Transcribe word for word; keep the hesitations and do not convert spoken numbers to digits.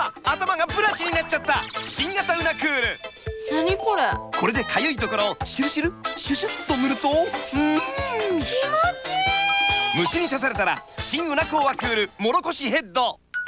頭がブラシになっちゃった新型うなクール。 何これ？ これでかゆいところをシュルシュルシュシュッと塗ると、うーん、 気持ちいい。 虫に刺されたら新うなコーアクールもろこしヘッド。